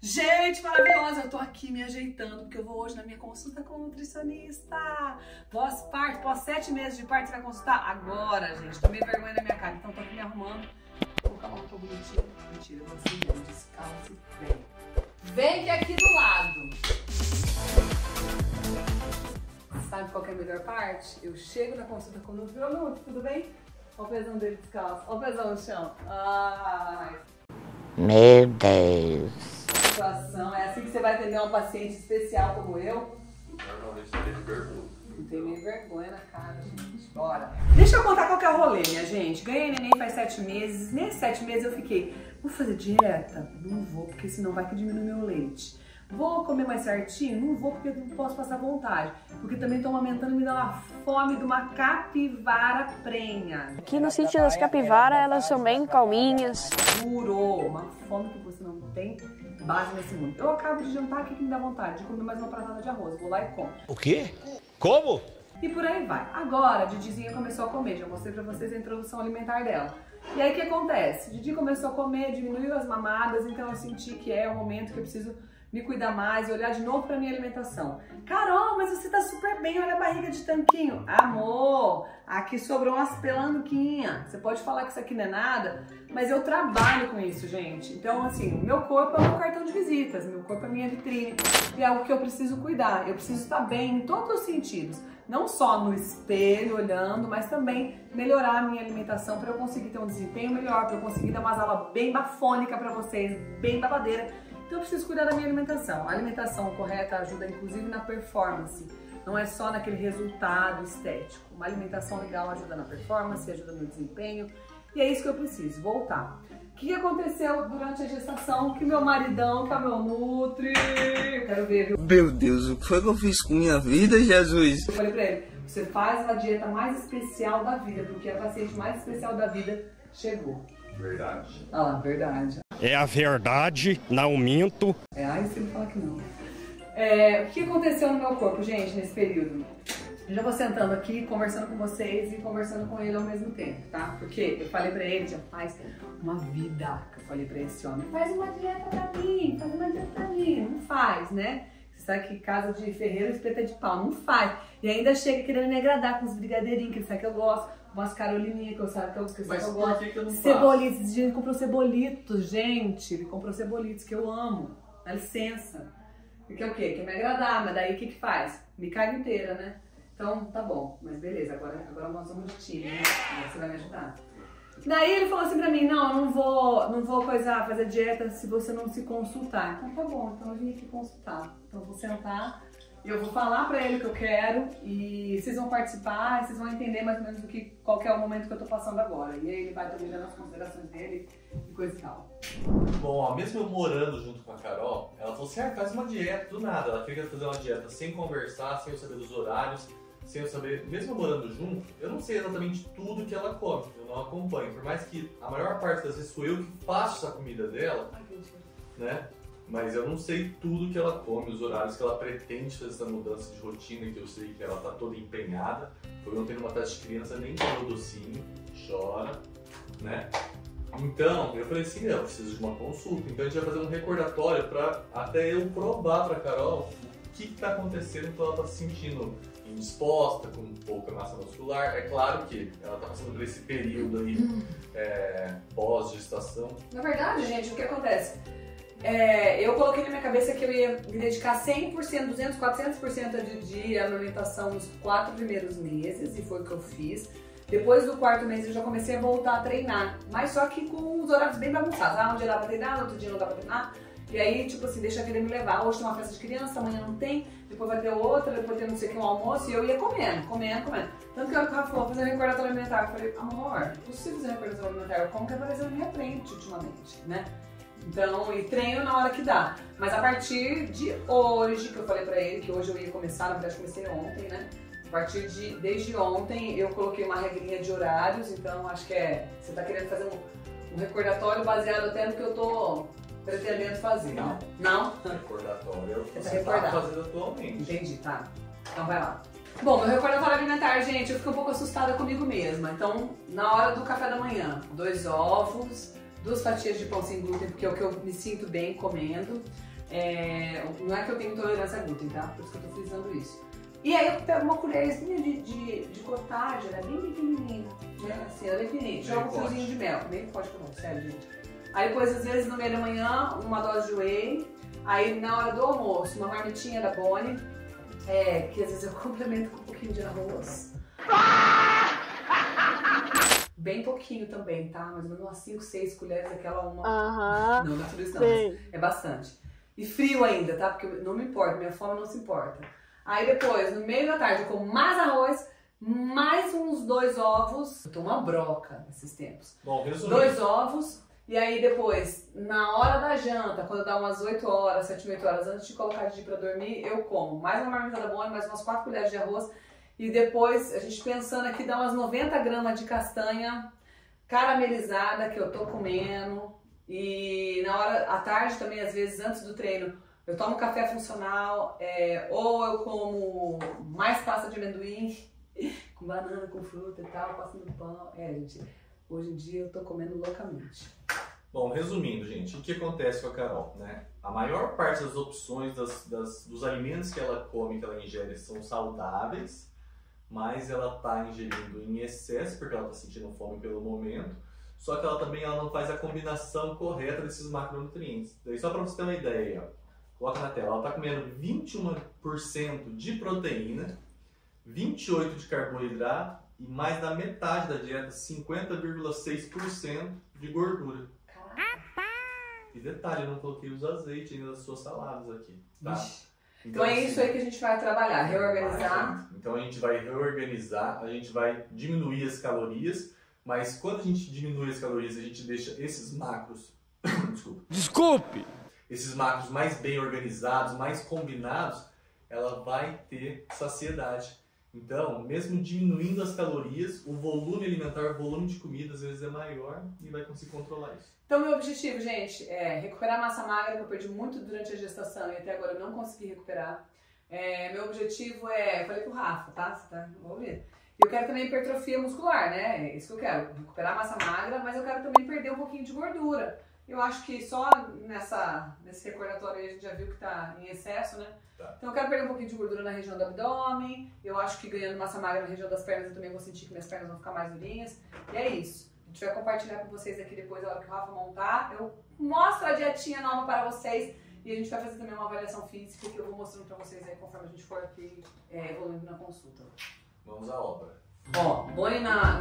Gente maravilhosa, eu tô aqui me ajeitando porque eu vou hoje na minha consulta com o nutricionista. Pós-parto, pós 7 meses de parto, você vai consultar agora, gente. Tomei vergonha na minha cara, então tô aqui me arrumando. Vou colocar uma roupa bonitinha. Mentira, eu vou assim mesmo, descalço e vem. Vem que é aqui do lado. Sabe qual que é a melhor parte? Eu chego na consulta com o nutricionista, tudo bem? Olha o pesão dele descalço, olha o pesão no chão. Ai. Meu Deus. Situação. É assim que você vai atender uma paciente especial como eu? Normalmente tem vergonha. Não tem nem vergonha na cara, gente. Bora. Deixa eu contar qual que é o rolê, minha gente. Ganhei neném faz 7 meses. Nesses 7 meses eu fiquei, vou fazer dieta? Não vou, porque senão vai que diminui meu leite. Vou comer mais certinho? Não vou, porque não posso passar vontade. Porque também tô amamentando e me dá uma fome de uma capivara prenha. Aqui no sítio das capivaras, elas são bem calminhas. Jurou, uma fome que você não tem base nesse mundo. Eu acabo de jantar, o que me dá vontade? De comer mais uma pratada de arroz. Vou lá e como. O quê? Como? E por aí vai. Agora, a Didizinha começou a comer. Já mostrei pra vocês a introdução alimentar dela. E aí, o que acontece? Didi começou a comer, diminuiu as mamadas, então eu senti que é o momento que eu preciso me cuidar mais e olhar de novo pra minha alimentação. Carol, mas você tá super bem, olha a barriga de tanquinho. Amor, aqui sobrou umas pelanquinhas. Você pode falar que isso aqui não é nada, mas eu trabalho com isso, gente. Então, assim, o meu corpo é o meu cartão de visitas, meu corpo é a minha vitrine. E é algo que eu preciso cuidar. Eu preciso estar bem em todos os sentidos. Não só no espelho, olhando, mas também melhorar a minha alimentação para eu conseguir ter um desempenho melhor, para eu conseguir dar umas aulas bem bafônica para vocês, bem babadeira. Então eu preciso cuidar da minha alimentação. A alimentação correta ajuda inclusive na performance, não é só naquele resultado estético. Uma alimentação legal ajuda na performance, ajuda no desempenho e é isso que eu preciso, voltar. O que aconteceu durante a gestação? Que meu maridão tá meu nutri. Eu quero ver, viu? Meu Deus, o que foi que eu fiz com minha vida, Jesus? Eu falei pra ele, você faz a dieta mais especial da vida, porque a paciente mais especial da vida chegou. Verdade. Ah lá, verdade. É a verdade, não minto. Aí você me fala que não. O que aconteceu no meu corpo, gente, nesse período? Eu já vou sentando aqui, conversando com vocês e conversando com ele ao mesmo tempo, tá? Porque eu falei pra ele, já faz uma vida que eu falei pra esse homem, faz uma dieta pra mim, faz uma dieta pra mim. Não faz, né? Você sabe que casa de ferreiro espeta de pau, não faz. E ainda chega querendo me agradar com os brigadeirinhos, que ele sabe que eu gosto, umas carolininhas que eu sabe que eu gosto. Mas por que eu não faço? Cebolitos, ele comprou cebolitos, gente, ele comprou cebolitos que eu amo, dá licença. Porque é o quê? Quer me agradar, mas daí o que que faz? Me caga inteira, né? Então, tá bom, mas beleza, agora nós vamos de time, né? Agora você vai me ajudar. Daí ele falou assim pra mim, não, eu não vou fazer dieta se você não se consultar. Então tá bom, então eu vim aqui consultar. Então eu vou sentar e eu vou falar pra ele o que eu quero e vocês vão participar e vocês vão entender mais ou menos qual que é o momento que eu tô passando agora. E aí ele vai também dando as considerações dele e coisa e tal. Bom, ó, mesmo eu morando junto com a Carol, ela falou assim, faz uma dieta, do nada. Ela queria fazer uma dieta sem conversar, sem eu saber dos horários, sem eu saber, mesmo morando junto, eu não sei exatamente tudo que ela come, eu não acompanho. Por mais que a maior parte das vezes sou eu que faço essa comida dela, né? Mas eu não sei tudo que ela come, os horários que ela pretende fazer essa mudança de rotina, que eu sei que ela tá toda empenhada. Foi ontem numa festa de criança, nem comeu docinho, chora, né? Então, eu falei assim, eu preciso de uma consulta. Então a gente vai fazer um recordatório pra até eu provar pra Carol o que tá acontecendo, que ela tá se sentindo indisposta, com pouca massa muscular. É claro que ela tá passando por esse período aí pós-gestação. Na verdade, gente, o que acontece? Eu coloquei na minha cabeça que eu ia me dedicar 100%, 200%, 400% de amamentação nos 4 primeiros meses, e foi o que eu fiz. Depois do 4º mês eu já comecei a voltar a treinar, mas só que com os horários bem bagunçados. Um dia dá pra treinar, no outro dia não dá pra treinar. E aí, tipo assim, deixa a vida me levar. Hoje tem uma festa de criança, amanhã não tem, depois vai ter outra, depois tem não sei o que, um almoço, e eu ia comendo. Tanto que a Rafa falou, fazer um recordatório alimentar. Eu falei, amor, é possível fazer um recordatório alimentar? Como que apareceu na minha frente ultimamente, né? Então, e treino na hora que dá. Mas a partir de hoje, que eu falei pra ele, que hoje eu ia começar, na verdade comecei ontem, né? Desde ontem eu coloquei uma regrinha de horários, então acho que você tá querendo fazer um recordatório baseado até no que eu tô pretendendo fazer. Não. Não? Recordatório é o que Você você tá tá fazendo atualmente. Entendi, tá. Então vai lá. Bom, meu recordatório alimentar, gente, eu fico um pouco assustada comigo mesma. Então, na hora do café da manhã, 2 ovos, 2 fatias de pão sem glúten, porque é o que eu me sinto bem comendo. Não é que eu tenho intolerância a glúten, tá? Por isso que eu tô frisando isso. E aí eu pego uma colherzinha de cottage, ela é bem pequenininha, né? Assim, ela é bem pequenininha. Jogo um fiozinho de mel, bem forte que não, sério, gente. Aí depois, às vezes, no meio da manhã, uma dose de whey. Aí na hora do almoço, uma marmitinha da Bonnie, que às vezes eu complemento com um pouquinho de arroz. Bem pouquinho também, tá? Mais ou menos umas 5, 6 colheres, aquela uma. Não, não é tudo isso não, mas é bastante. E frio ainda, tá? Porque não me importa, minha fome não se importa. Aí depois, no meio da tarde, eu como mais arroz, mais uns 2 ovos. Eu tô uma broca nesses tempos. Bom, resumindo. 2 ovos. E aí depois, na hora da janta, quando dá umas 8 horas, 7, 8 horas, antes de colocar a Didi pra dormir, eu como mais uma marmita da Bonnie, mais umas 4 colheres de arroz. E depois, a gente pensando aqui, dá umas 90 gramas de castanha caramelizada que eu tô comendo. E na hora, à tarde também, às vezes, antes do treino, eu tomo café funcional, ou eu como mais pasta de amendoim, com banana, com fruta e tal, pasta no pão. Gente, hoje em dia eu tô comendo loucamente. Bom, resumindo, gente, o que acontece com a Carol, né? A maior parte das opções dos alimentos que ela come, que ela ingere, são saudáveis, mas ela tá ingerindo em excesso, porque ela tá sentindo fome pelo momento, só que ela também não faz a combinação correta desses macronutrientes. Daí, só para você ter uma ideia, ó, coloca na tela, ela tá comendo 21% de proteína, 28% de carboidrato e mais da metade da dieta, 50,6% de gordura. E detalhe, eu não coloquei os azeites ainda das suas saladas aqui, tá? Então é isso aí que a gente vai trabalhar, reorganizar. Então a gente vai reorganizar, a gente vai diminuir as calorias, mas quando a gente diminui as calorias, a gente deixa esses macros, Desculpe! esses macros mais bem organizados, mais combinados, ela vai ter saciedade. Então, mesmo diminuindo as calorias, o volume alimentar, o volume de comida às vezes é maior e vai conseguir controlar isso. Então meu objetivo, gente, é recuperar a massa magra, que eu perdi muito durante a gestação e até agora eu não consegui recuperar. Meu objetivo eu falei pro Rafa, tá? Você tá ouvindo? Eu quero também hipertrofia muscular, né? É isso que eu quero, recuperar a massa magra, mas eu quero também perder um pouquinho de gordura. Eu acho que só nesse recordatório aí a gente já viu que tá em excesso, né? Tá. Então eu quero perder um pouquinho de gordura na região do abdômen, eu acho que ganhando massa magra na região das pernas eu também vou sentir que minhas pernas vão ficar mais durinhas. E é isso. A gente vai compartilhar com vocês aqui depois, a hora que o Rafa montar. Eu mostro a dietinha nova para vocês e a gente vai fazer também uma avaliação física que eu vou mostrando para vocês aí conforme a gente for aqui evoluindo na consulta. Vamos à obra. Ó, Bonnie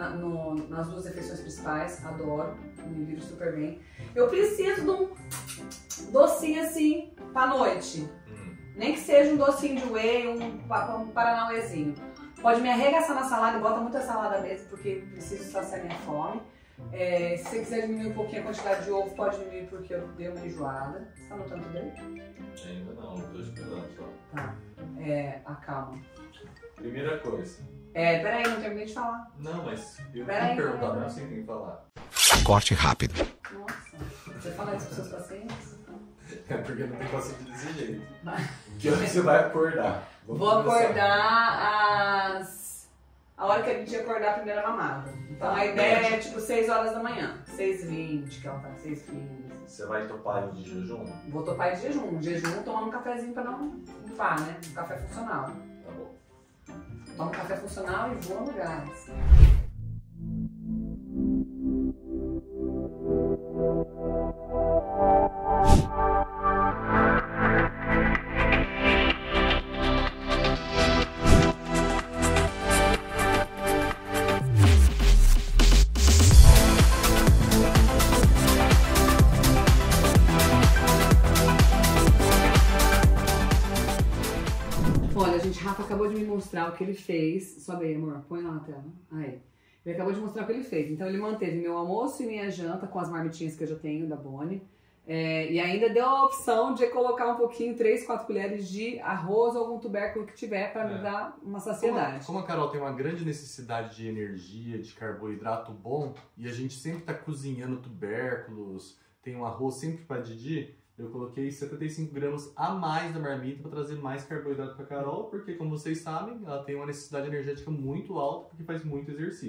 nas 2 refeições principais, adoro, me viro super bem. Eu preciso de um docinho assim pra noite. Nem que seja um docinho de whey, um paranauezinho. Pode me arregaçar na salada e bota muita salada mesmo, porque preciso saciar minha fome. Se você quiser diminuir um pouquinho a quantidade de ovo, pode diminuir porque eu dei uma enjoada. Você tá anotando tudo aí? Ainda não, tô esperando só. Tá. Acalma. Primeira coisa. Peraí, não terminei de falar. Não, mas eu Peraí, tenho que perguntar, peraí. não sei quem falar. Corte rápido. Nossa, você fala isso pros seus pacientes? É porque não tem paciente desse jeito. Vai. Que hora você vai acordar? Vamos Vou começar. acordar a hora que a gente acordar a primeira mamada. Então a ideia é tipo 6 horas da manhã. 6h20, que ela tá 6h15. Você vai topar de jejum? Vou topar de jejum. Jejum tomando um cafezinho pra não limpar, né? Um café funcional. Tá bom. Tomo um café funcional e vou no gás. Olha, gente, Rafa acabou de me mostrar o que ele fez. Sobe aí, amor. Põe lá na tela. Aí. Ele acabou de mostrar o que ele fez. Então, ele manteve meu almoço e minha janta com as marmitinhas que eu já tenho da Bonnie. E ainda deu a opção de colocar um pouquinho, 3, 4 colheres de arroz ou algum tubérculo que tiver para me dar uma saciedade. Como a Carol tem uma grande necessidade de energia, de carboidrato bom, e a gente sempre tá cozinhando tubérculos, tem um arroz sempre para Didi, eu coloquei 75 gramas a mais da marmita para trazer mais carboidrato para Carol, porque como vocês sabem, ela tem uma necessidade energética muito alta porque faz muito exercício.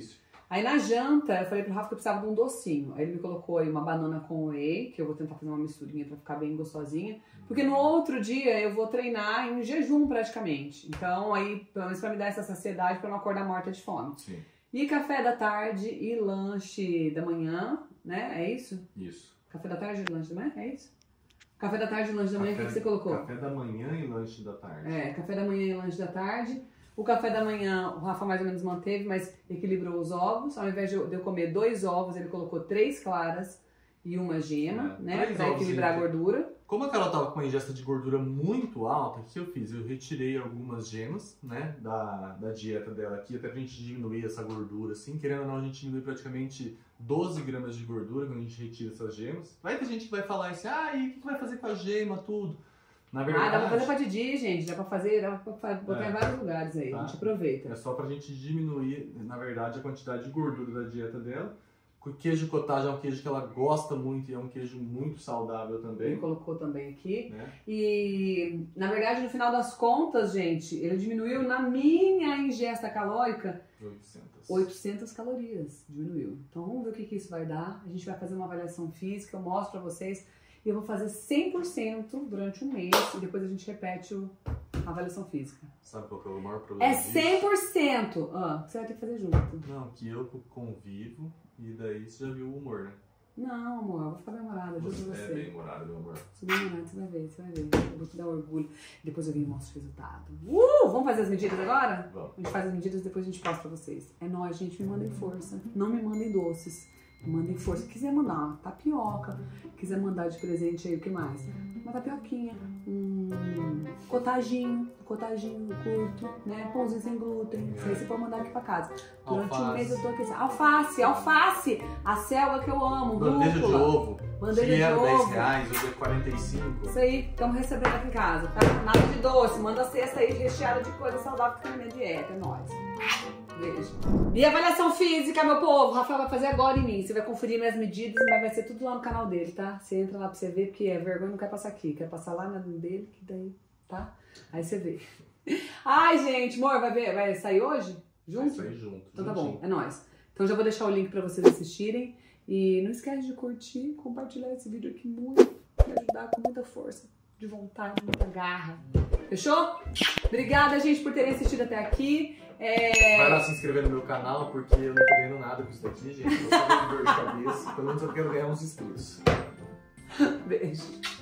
Aí na janta, eu falei pro Rafa que eu precisava de um docinho. Aí ele me colocou aí uma banana com whey, que eu vou tentar fazer uma misturinha pra ficar bem gostosinha. Porque no outro dia eu vou treinar em jejum praticamente. Então aí, pelo menos pra me dar essa saciedade, pra não acordar morta de fome. Sim. E café da tarde e lanche da manhã, né? É isso? Isso. Café da tarde e lanche da manhã? É isso? Café da tarde e lanche da manhã, o que você colocou? Café da manhã e lanche da tarde. É, café da manhã e lanche da tarde. O café da manhã, o Rafa mais ou menos manteve, mas equilibrou os ovos. Ao invés de eu comer 2 ovos, ele colocou 3 claras e uma gema, né? Pra equilibrar a gordura. Como a Carol tava com uma ingesta de gordura muito alta, o que eu fiz? Eu retirei algumas gemas, né, da dieta dela aqui, até pra gente diminuir essa gordura, assim. Querendo ou não, a gente diminui praticamente 12 gramas de gordura quando a gente retira essas gemas. Vai ter gente que vai falar assim, e o que vai fazer com a gema, tudo? Na verdade, dá pra fazer pra Didi, gente. Dá pra botar em vários lugares aí. Tá. A gente aproveita. É só pra gente diminuir, na verdade, a quantidade de gordura da dieta dela. O queijo cottage é um queijo que ela gosta muito e é um queijo muito saudável também. Ele colocou também aqui. Né? E, na verdade, no final das contas, gente, ele diminuiu na minha ingesta calórica 800 calorias. Diminuiu. Então, vamos ver o que isso vai dar. A gente vai fazer uma avaliação física, eu mostro pra vocês. E eu vou fazer 100% durante um mês e depois a gente repete a avaliação física. Sabe qual que é o maior problema? É 100%! Você vai ter que fazer junto. Não, que eu convivo e daí você já viu o humor, né? Não, amor, eu vou ficar bem-humorada, juro pra você. É bem-humorado, meu amor. Sou bem-humorada, você vai ver, você vai ver. Eu vou te dar orgulho. Depois eu venho e mostro o resultado. Vamos fazer as medidas agora? Vamos. A gente faz as medidas e depois a gente posta pra vocês. É nóis, gente, me mandem força. Não me mandem doces. Mandem força. Se quiser mandar uma tapioca, quiser mandar de presente aí, o que mais? Uma tapioquinha, cotaginho curto, né? Pãozinho sem glúten. Isso aí você pode mandar aqui pra casa. Durante um mês eu tô aqui. Alface! A selga que eu amo. Bandeja de rúcula. ovo. Bandeja que de era ovo. R$10, hoje é 45. Isso aí, estamos recebendo aqui em casa. Tá? Nada de doce. Manda a cesta aí recheada de coisa saudável que tá na minha dieta. É nóis. Beijo. E avaliação física, meu povo? O Rafael vai fazer agora em mim. Você vai conferir minhas medidas, mas vai ser tudo lá no canal dele, tá? Você entra lá pra você ver, porque é vergonha, não quer passar aqui. Quer passar lá na dele, que daí, tá? Aí você vê. Ai, gente, amor, vai sair hoje? Junto? Vai sair junto. Então tá juntinho. bom, é nóis. Então já vou deixar o link pra vocês assistirem. E não esquece de curtir, compartilhar esse vídeo aqui muito, me ajudar com muita força de vontade, muita garra. Fechou? Obrigada, gente, por terem assistido até aqui. Vai lá se inscrever no meu canal, porque eu não tô ganhando nada com isso daqui, gente. Eu só tenho dor de cabeça. Pelo menos eu quero ganhar uns inscritos. Beijo.